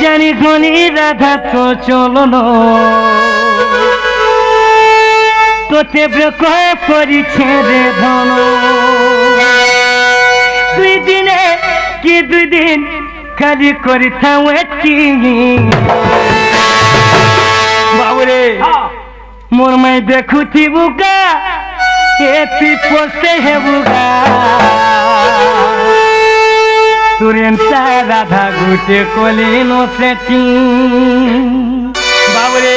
জানি ধনী রাধা তো চলো তোতে করিছে রে ধন দুই দিনে কি দুই দিন খালি করিথাও এটি বাবুরে মোর মাই দেখুথিবু গা এতি পোষে হেবু গা তুরেন্তা রাধা গুটে কলিনো সেটি বাবুরে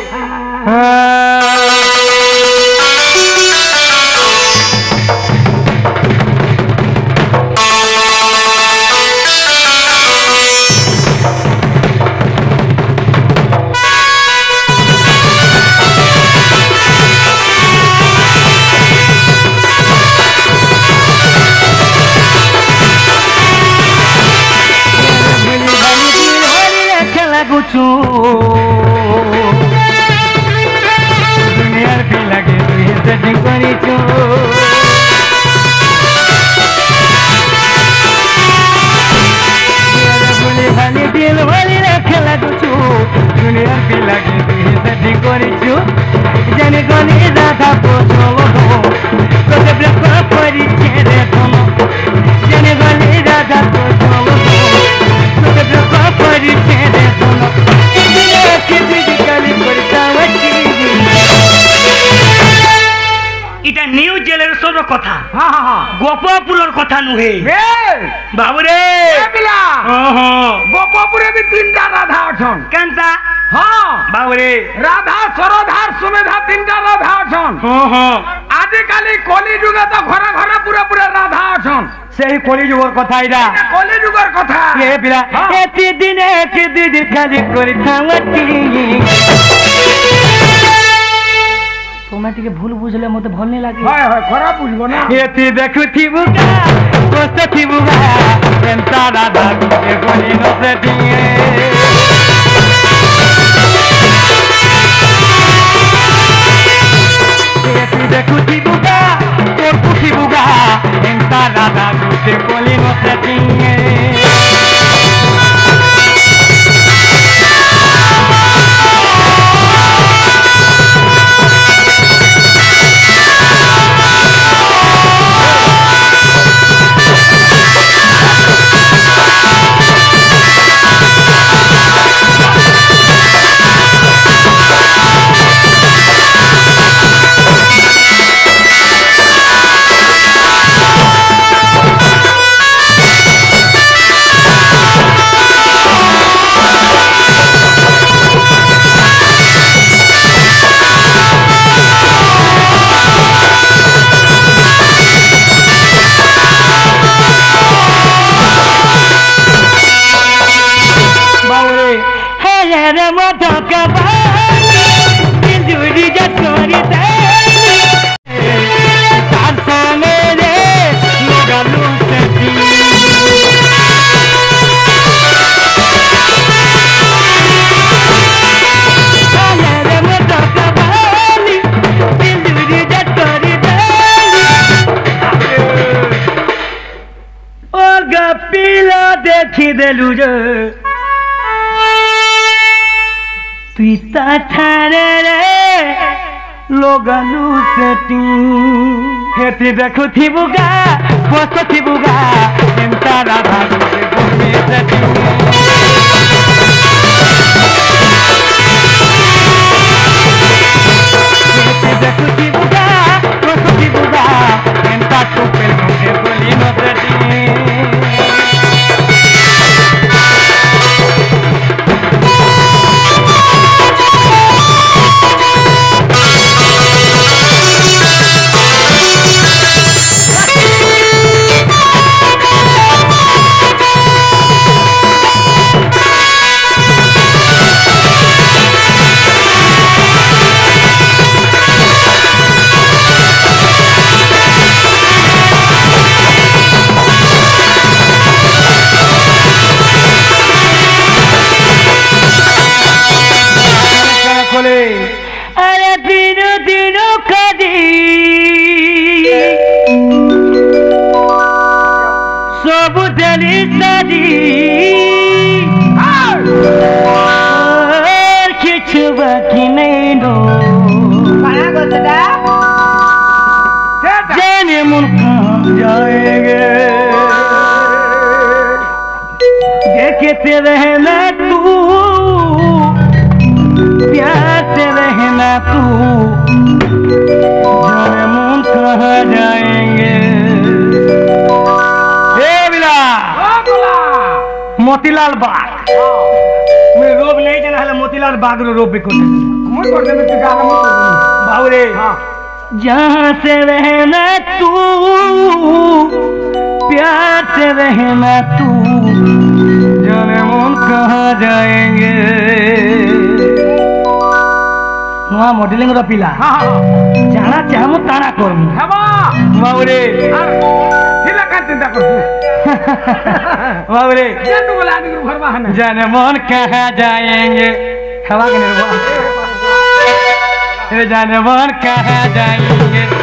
दुनियार भी लगे सेटिंग करिछु बोली भाली दिल वाली खेला गुछु दुनियार भी लगे सेटिंग करिछु जाने गनी राधा पोछलो তোতে ব্রেক করিছে রে ধন জানে গনি রাধা পোছলো তোতে ব্রেক করিছে রে ধন এটা নিউ জেনারেশনের কথা গোপপুরের কথা নুহে বাবুরে গোপপুরে বি তিনটা রাধা অছন কেনতা বাবুরে রাধা সরধার সুমেধা তিনটা রাধা অছন আজকালি কলি যুগে তো ঘরে ঘরে পুরা পুরা রাধা অছন সেই কলিযুগের কথা এটা কলিযুগের কথা এ পিলা এতি দিনে এতি দিন খালি করি থামতি তোমরা টিকে ভুল বুঝলে মতে ভাল নাই লাগে হয় হয় খারাপ বুঝবো না এতি দেখুথিবু গা বসথিবু গা এন্তা রাধা গুটে কলিনো সেটি এতি দেখুথিবু গা দেখুথিবু গা এন্তা রাধা গুটে কলিনো সেটি দেলু রে তুই তাছাড়ে রে লোগালু সেটি হেতি দেখুথিবু গা বসথিবু গা এন্তা রাধা গুটে কলিনো সেটি হেতি দেখুথিবু গা বসথিবু গা এন্তা টুপেল গুটে কলিনো সেটি सब दिली सारी आगे से रहना तू, प्यार से रहना तू, जाने मन कहाँ जाएंगे। मोतीलाल बाग मैं रोब नहीं जाना है, मोतीलाल बाग रो रोब को बाबूरे जहाँ से रहना तू, प्यार से रहना तू, जाने मन कहाँ जाएंगे। वहाँ मॉडलिंग रो पिला जाना चाहमु ताना करमु बाबूरे चिंता कर बाबूरे घर में जाने मन कहाँ जाएंगे। हवा के जाने मन कहाँ जाएंगे।